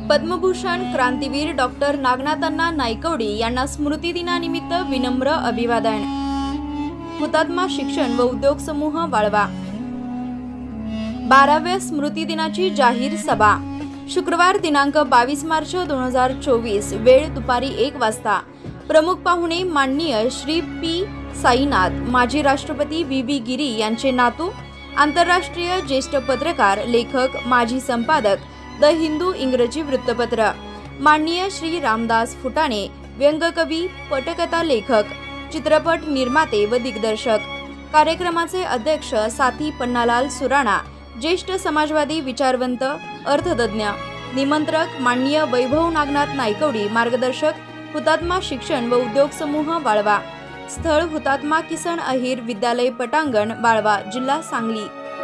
Padma Bhushan क्रांतीवीर doctor Nagnathanna Naikwadi यांना स्मृती दिनानिमित्त विनम्र अभिवादन। हुतात्मा शिक्षण व उद्योग समूह वाळवा 12व्या स्मृती दिनाची जाहीर सभा शुक्रवार दिनांक 22 मार्च 2024 वेळ दुपारी 1 वाजता। प्रमुख पाहुणे माननीय श्री पी साईनाथ, माजी राष्ट्रपती व्ही गिरी यांचे नातू, आंतरराष्ट्रीय ज्येष्ठ पत्रकार, लेखक, माजी संपादक द हिंदू इंग्रजी वृत्तपत्र, माननीय श्री रामदास फुटाणे, व्यंगकवी, पटकथा लेखक, चित्रपट निर्माते व दिग्दर्शक। कार्यक्रमाचे अध्यक्ष साथी पन्नालाल सुराणा, ज्येष्ठ समाजवादी, विचारवंत, अर्थतज्ञ। निमंत्रक माननीय वैभव नागनाथ नाईकवडी, मार्गदर्शक, हुतात्मा शिक्षण व उद्योग समूह वाळवा। स्थळ हुतात्मा किसन अहिर विद्यालय पटांगण, वाळवा, जिल्हा सांगली।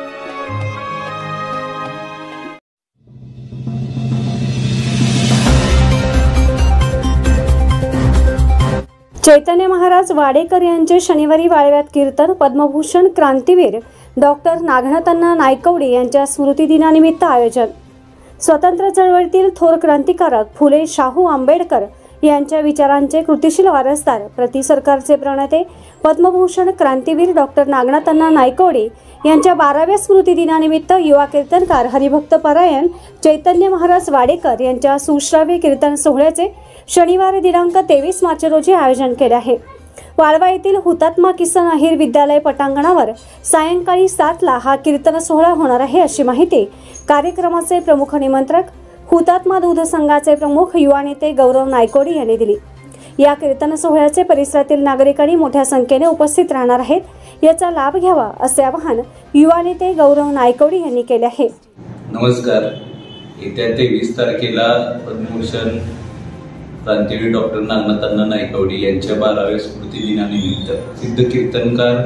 चैतन्य महाराज वाडेकर यांचे शनिवारी वाळव्यात कीर्तन। पद्मभूषण क्रांतीवीर डॉक्टर नागनाथअण्णा नाईकवडी यांच्या स्मृती दिनानिमित्त आयोजन। स्वतंत्र चळवळीतील थोर क्रांतिकारक फुले शाहू आंबेडकर यांच्या विचारांचे कृतिशील वारसदार, प्रति सरकारचे प्रणेते, पद्मभूषण क्रांतीवीर डॉक्टर नागनाथअण्णा नाईकवडी यांच्या 12व्या स्मृती दिनानिमित्त युवा कीर्तनकार हरिभक्त परायण चैतन्य महाराज वाडेकर यांच्या सुश्राव्य कीर्तन सोहळ्याचे शनिवार दिनांक 23 मार्च रोजी आयोजन केले आहे। वाळवा येथील हुतात्मा किसन अहिर विद्यालय पटांगणावर सायंकाळी 7 ला हा कीर्तन सोहळा होणार आहे, अशी माहिती कार्यक्रमाचे प्रमुख निमंत्रक, हुतात्मा दूध संघाचे प्रमुख युवा नेते गौरव नाईकवडी यांनी दिली। या कीर्तन सोहळ्याचे परिसरातील नागरिकांनी मोठ्या संख्येने उपस्थित राहणार आहेत, याचा लाभ घ्यावा असे आवाहन युवा नेते गौरव नाईकवडी यांनी केले आहे। नमस्कार। येत्या 23 तारखेला पद्मभूषण क्रांतीवीर डॉक्टर नागनाथअण्णा नाईकवडी यांच्या 12व्या स्मृती दिनानिमित्त सिद्ध कीर्तनकार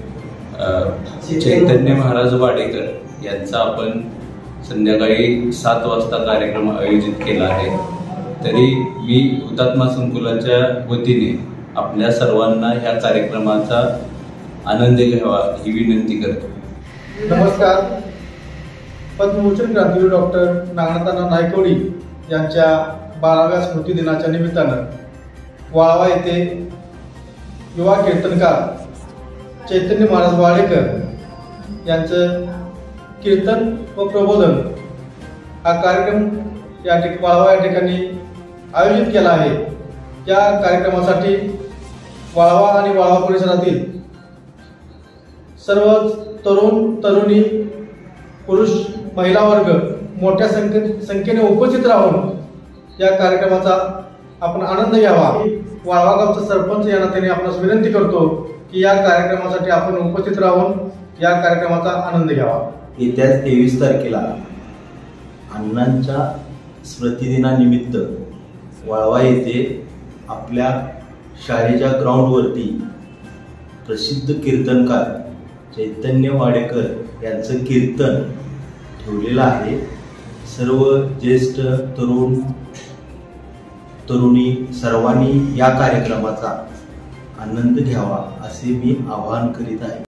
चैतन्य महाराज वाडेकर यांचा आपण संध्याकाळी 7 वाजता कार्यक्रम आयोजित केला आहे। तरी मी हुतात्मा संकुलाच्या वतीने आपल्या सर्वांना ह्या कार्यक्रमाचा आनंद घ्यावा ही विनंती करतो। नमस्कार। पद्मभूषण क्रांतीवीर डॉक्टर नागनाथअण्णा नाईकवडी यांच्या 12व्या स्मृती दिनाच्या निमित्तानं वाळवा येथे युवा कीर्तनकार चैतन्य महाराज वाडेकर यांचं कीर्तन व प्रबोधन हा कार्यक्रम वाळवा या ठिकाणी आयोजित केला आहे। या कार्यक्रमासाठी वाळवा आणि वाळवा परिसरातील सर्व तरुण तरुणी, पुरुष, महिला वर्ग मोठ्या संख्येने उपस्थित राहून या कार्यक्रमाचा आपण आनंद घ्यावा। वाळवा गावचा सरपंच या नात्याने आपणास विनंती करतो की या कार्यक्रमासाठी आपण उपस्थित राहून या कार्यक्रमाचा आनंद घ्यावा। येत्या 23 तारखेला अण्णांच्या स्मृती दिनानिमित्त वाळवा येथे आपल्या शाळेच्या ग्राउंडवरती प्रसिद्ध कीर्तनकार चैतन्य वाडेकर यांचं कीर्तन ठेवलेलं आहे। सर्व ज्येष्ठ तरुण तरुणी सर्वांनी या कार्यक्रमाचा आनंद घ्यावा असे मी आवाहन करीत आहे।